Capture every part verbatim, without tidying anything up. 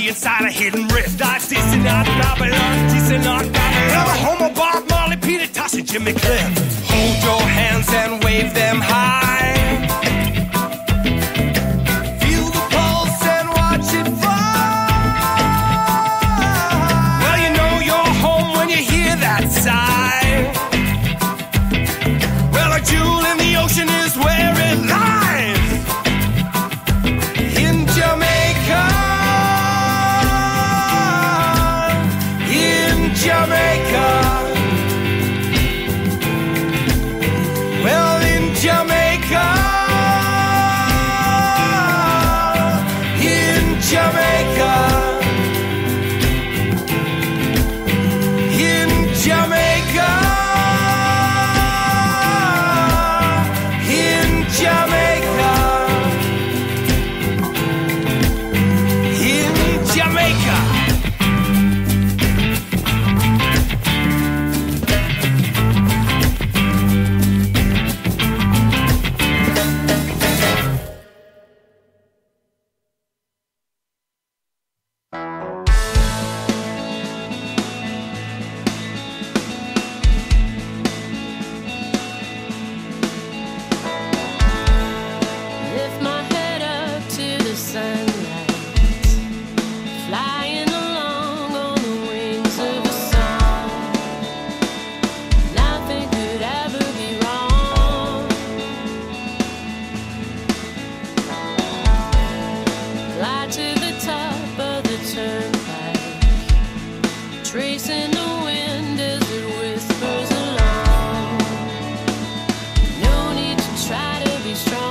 be inside a hidden rift. I've decent not Babylon, decent not Babylon. A homo Bob Marley, Peter Tosh and Jimmy Cliff. Hold your hands and wave them high. Feel the pulse and watch it fly. Well, you know you're home when you hear that sigh. Well, a jewel in the ocean is where it lies. In Jamaica. In Jamaica. Well, in Jamaica. In Jamaica. In Jamaica. In Jamaica. In Jamaica. Lift my head up to the sunlight, flying along on the wings of a song. Nothing could ever be wrong. Fly to the top of the turnpike, tracing the wind as it whispers along. No need to try to be strong.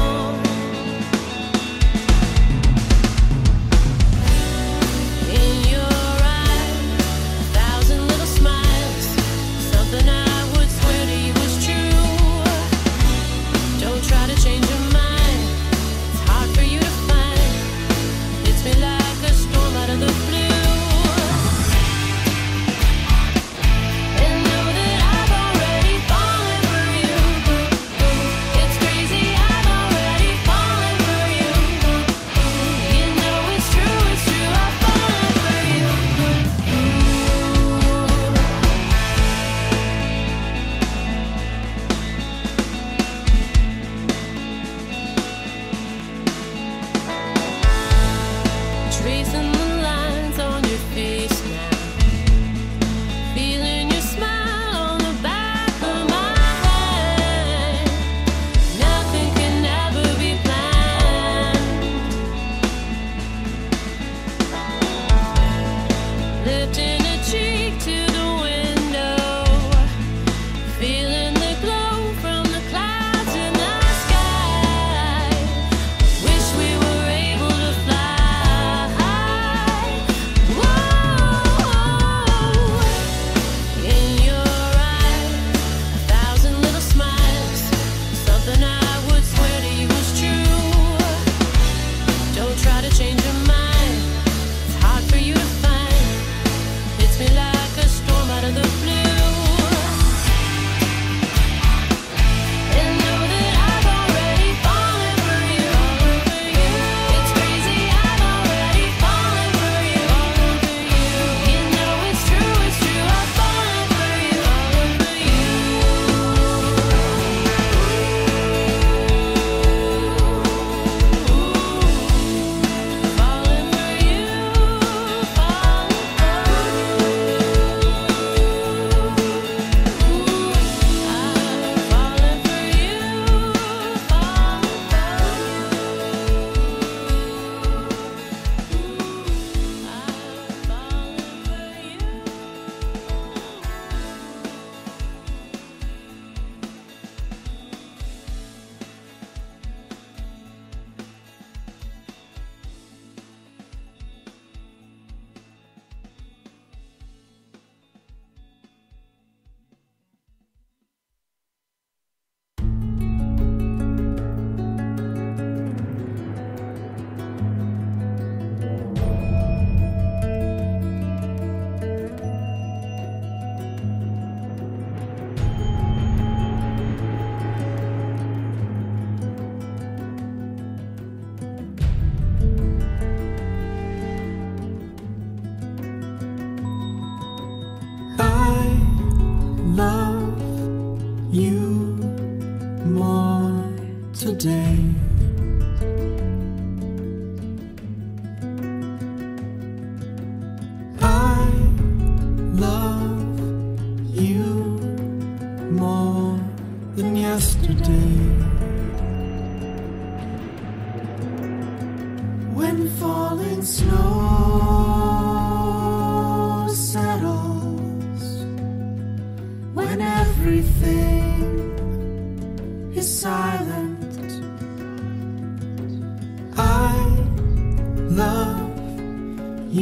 In your eyes, a thousand little smiles, something I would swear to you was true. Don't try to change your mind, it's hard for you to find. Hits me like a storm out of the blue. And know that I've already fallen for you. It's crazy, I've already fallen for you. You know it's true, it's true, I've fallen for you. Tracing the lines on your face now, feeling your smile on the back of my hand. Nothing can ever be planned. Lifting a cheek to the window, feeling the glow from the clouds in the sky. Wish we were able to fly. Whoa. In your eyes, a thousand little smiles, something I would swear to you was true. Don't try to change your mind, it's hard for you to find.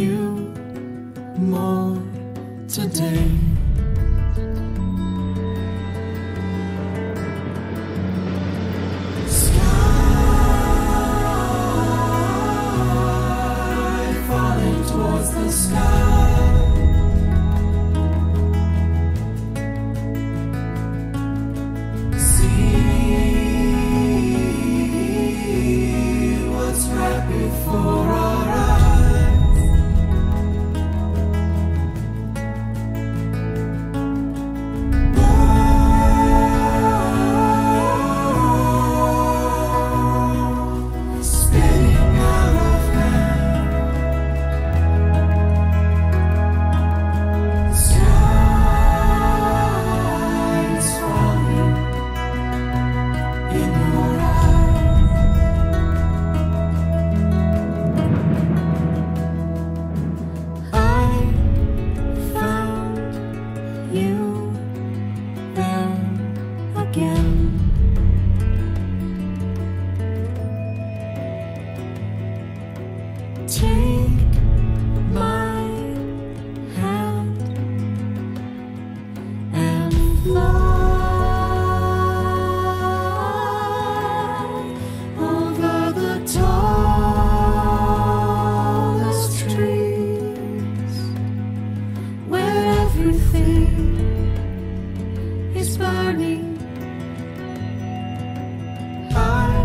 you more today. Sky falling towards the sky. See what's right before our eyes. World spinning out of hand. Skies falling in your eyes. I found you there again. Take my hand and fly over the tallest trees, where everything is burning. I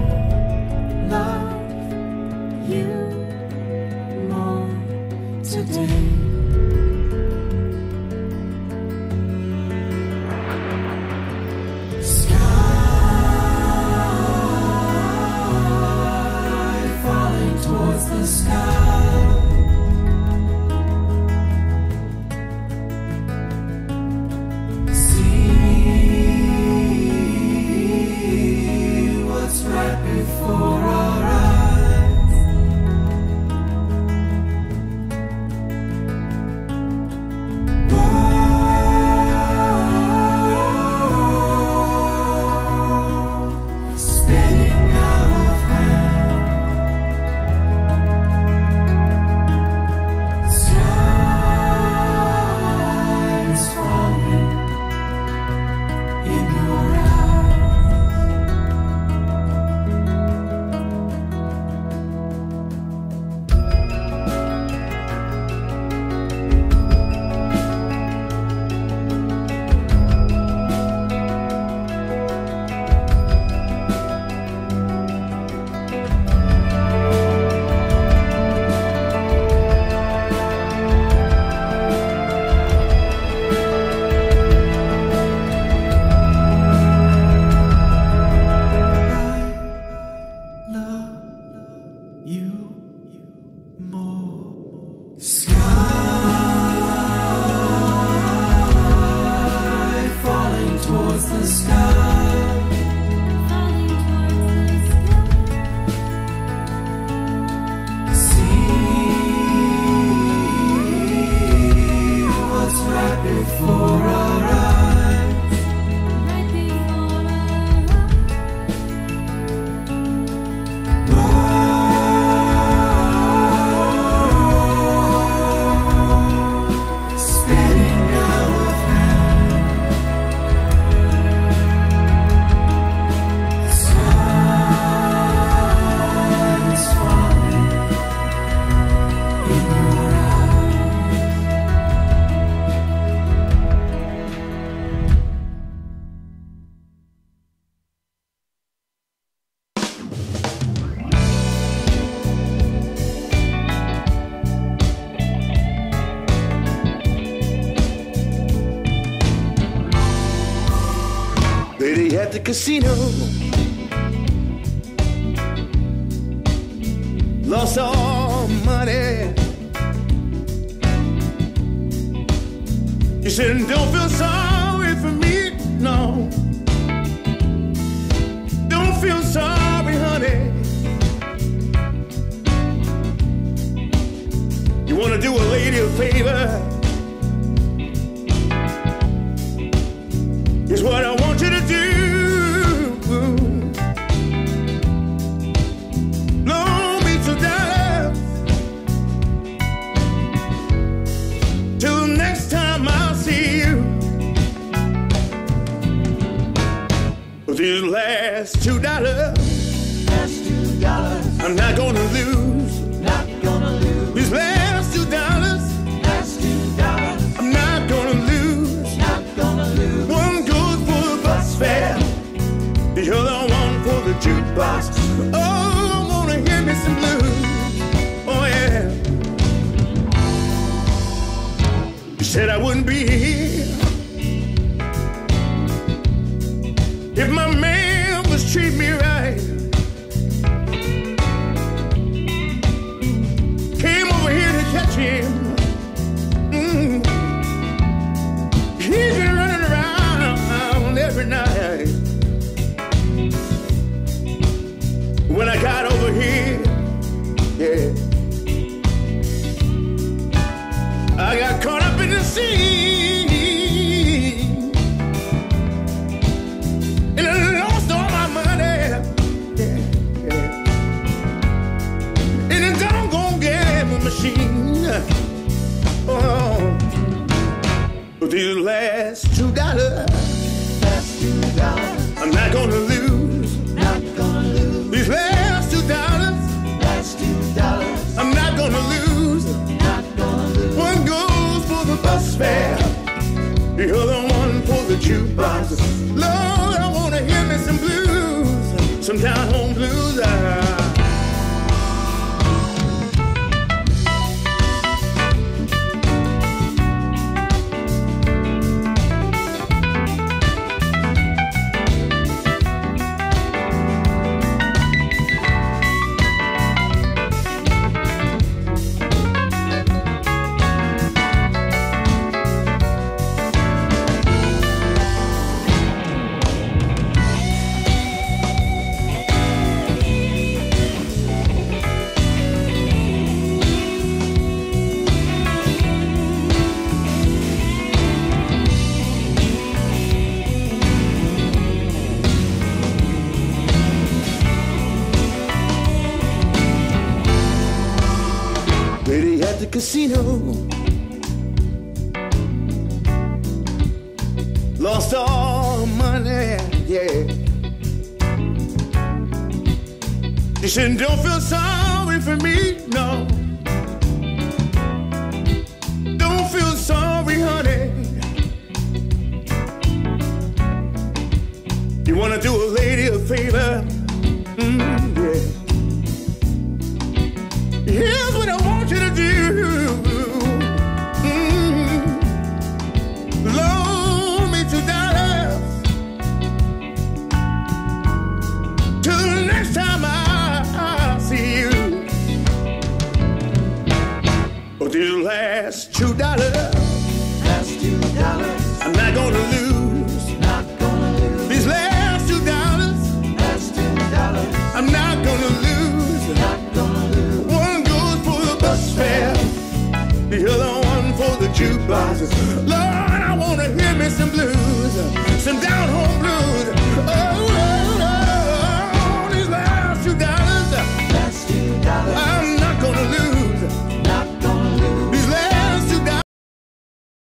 love you more today. Sky falling towards the sky. See what's right before our eyes. World spinning out of hand. Skies falling in your eyes. I love you more. Sky falling towards the sky. See what's right before our eyes. World spinning out of hand. Skies falling in your eyes. Lady at the casino lost all money. You said, don't feel sorry for me, no. Don't feel sorry, honey. You want to do a lady a favor? Here's what I want you to do. Loan me two dollars. these last two dollars, Last two dollars, I'm not gonna lose. not gonna lose. These last two dollars, Last two dollars, I'm not gonna lose. not gonna lose. One goes for the bus fare, the other one for the jukebox. Oh, I wanna hear me some blues. Oh yeah. You said I wouldn't be here if my man was treat me right. Came over here to catch him. Mm. He's been running around every night. When I got over here, yeah, I got caught up in the scene, and I lost all my money, yeah, yeah. In a doggone gambling machine. Oh, but these last two dollars, Last two dollars, I'm not gonna lose. not gonna lose. These last two dollars, Last two dollars, I'm not gonna lose. not gonna lose. One goes for the bus fare, the other one for the jukebox. Lord, I wanna hear me some blues, some down home blues. Ah. Lady at the casino lost all her money, yeah. She said, don't feel sorry for me, no. Don't feel sorry, honey. You wanna do a lady a favor? Mm, yeah. Here's what I want you to do. Mm. Loan me two dollars till the next time I, I see you. But these last two dollars, Last two dollars, I'm not gonna lose. not gonna lose. These last two dollars, Last two dollars, I'm not gonna lose. not gonna lose. One goes for the bus fare, the other one for the jukebox. Lord,